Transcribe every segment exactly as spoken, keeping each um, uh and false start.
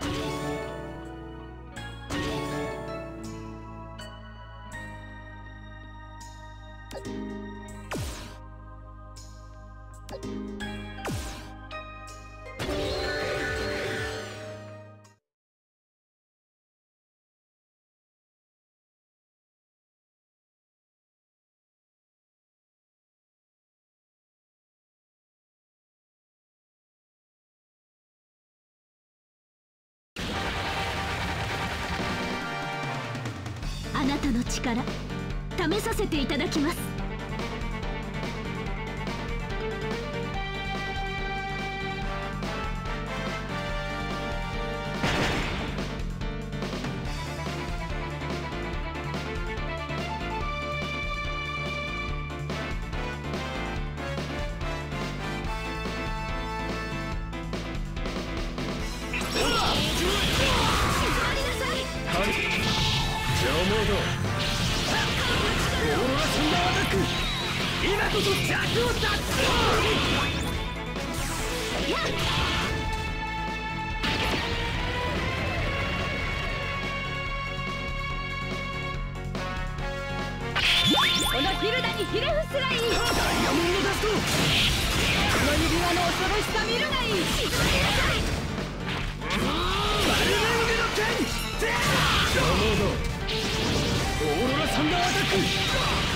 あなたの力試させていただきます。 今こそ弱を断つ。このヒルダにひれ伏すがいい。ダイヤモンドダスト。この指輪の恐ろしさ見るがいい。静まりなさい。バルメウメの剣。ジャモードオーロラサンダーアタック。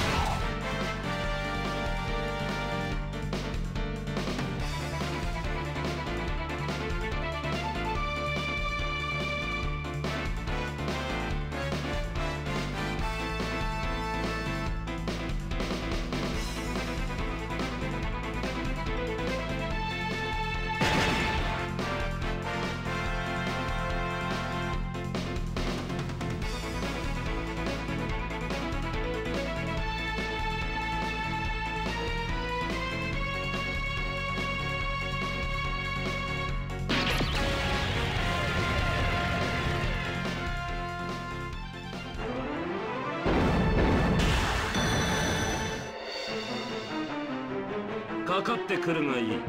かかってくるがいい。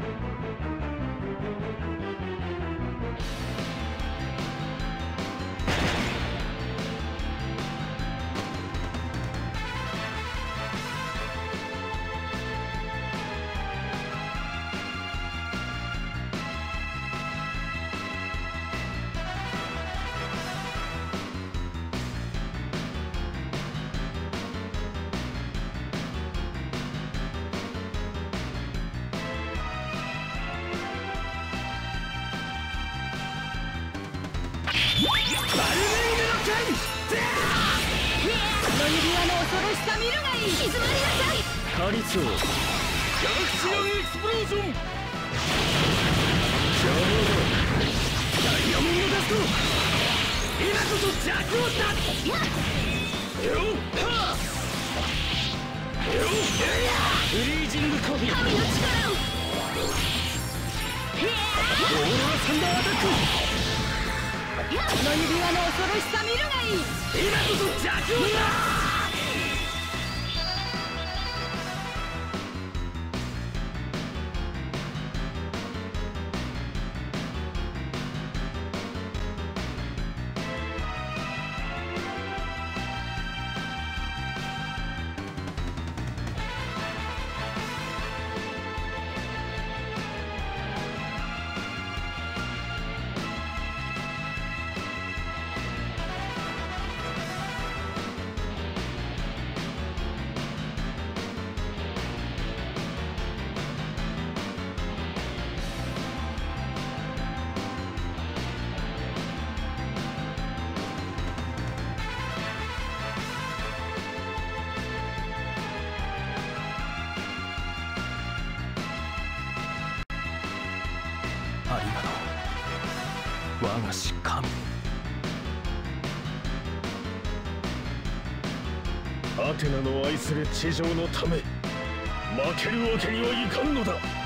カリツォギャラクシアンエクスプロージョン。ジャモードダイヤモンドダスト。今こそ弱を断つ。よっはっよっフリージングコビー。神の力を。オーロラサンダーアタック。この指輪の恐ろしさ見るがいい。今こそ弱を断つ。ありがとう我が師神。アテナの愛する地上のため負けるわけにはいかんのだ。